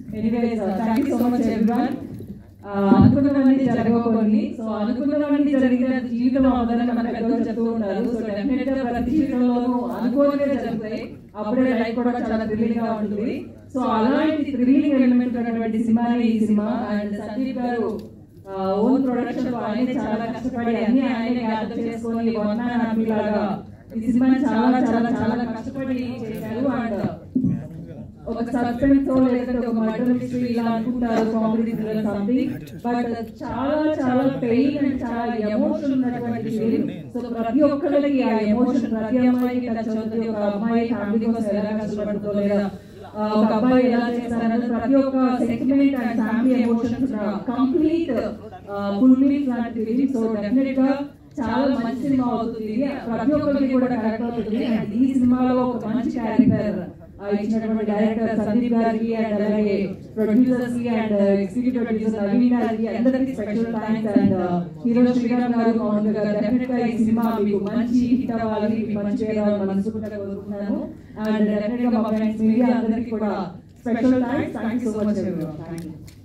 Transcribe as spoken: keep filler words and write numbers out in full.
Anyways thank you so much everyone. అనుకున్నవన్నీ జరగకపోయి so అనుకున్నవన్నీ జరిగిన జీవితం అవ్వదని మన పెద్దలు చెప్తూ ఉంటారు. సో డెఫినెట్ గా ప్రతి జీవితంలోనూ అనుకోనిగా జరుగుతాయి, అప్పుడే లైఫ్ కూడా చాలా థ్రిల్లింగ్ గా ఉంటుంది. సో అలాంటి థ్రిల్లింగ్ ఎలిమెంట్ ఉన్నటువంటి సినిమాని ఈ సినిమా. అండ్ సందీప్ గారు ఓన్ ప్రొడక్షన్ ఆయనే చాలా కష్టపడి అన్ని ఆయనే గ్యాదర్ చేసుకొని వన్ మ్యాన్ ఆర్మీ లాగా ఈ సినిమాని చాలా చాలా చాలా కష్టపడి చేశారు. అండ్ ఒక సస్పెన్స్ లేదంటే ఒక మర్డర్ మిస్టరీ ఇలా అనుకుంటారు, కామెడీ థ్రిల్లర్ సంథింగ్, బట్ చాలా చాలా పెయిన్ అండ్ చాలా ఎమోషన్ ఉన్నటువంటి ఫిలిం. సో ప్రతి ఒక్కరికి ఆ ఎమోషన్ ప్రతి అమ్మాయికి టచ్ అవుతుంది. ఒక అమ్మాయి ఫ్యామిలీ కోసం ఎలా కష్టపడుతుందో లేదా ఒక అబ్బాయి ఎలా చేస్తారన్నది ప్రతి ఒక్క sentiment and family emotions complete full meals లాంటి ఫిలిం. సో డెఫినెట్ గా చాలా మంచి సినిమా అవుతుంది, ప్రతి ఒక్కరికి కూడా కరెక్ట్ అవుతుంది. అండ్ ఈ సినిమాలో ఒక మంచి క్యారెక్టర్ ఇచ్చినటువంటి డైరెక్టర్ సందీప్ గారికి అండ్ అలాగే ప్రొడ్యూసర్స్ కి అండ్ ఎగ్జిక్యూటివ్ ప్రొడ్యూసర్ నవీన్ గారికి అందరికి special thanks. And hero Sriram garu మౌన్ గారు డెఫినెట్ గా ఈ సినిమా మీకు మంచి హిట్ అవ్వాలి, మీకు మంచి పేరు అవ్వాలి మనసుకుంటా కోరుకుంటున్నాను. అండ్ డెఫినెట్ గా మా ఫ్రెండ్స్ మీడియా అందరికి కూడా special thanks. Thank you so much. Thank you.